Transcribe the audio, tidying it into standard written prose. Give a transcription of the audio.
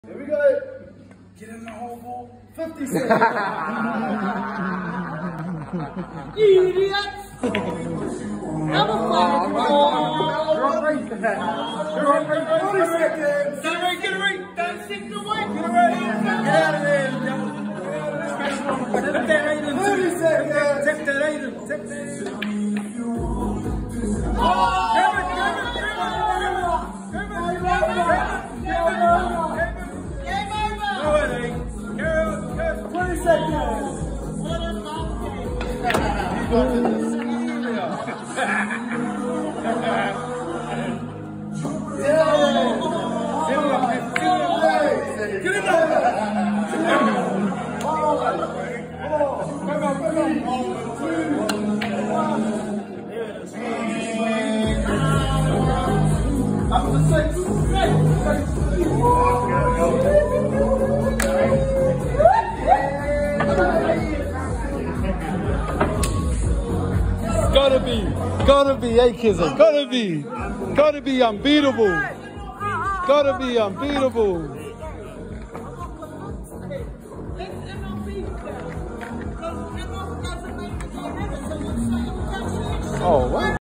Here we go. Get in the hole ball. 50 Cent. You idiots! I'm a fucking 40 seconds. Get it right. Don't stick the way. Get out of there. 30 seconds. Take that item. Take that item. Gotta be Akism. Gotta be unbeatable. Gotta be unbeatable. Oh, what?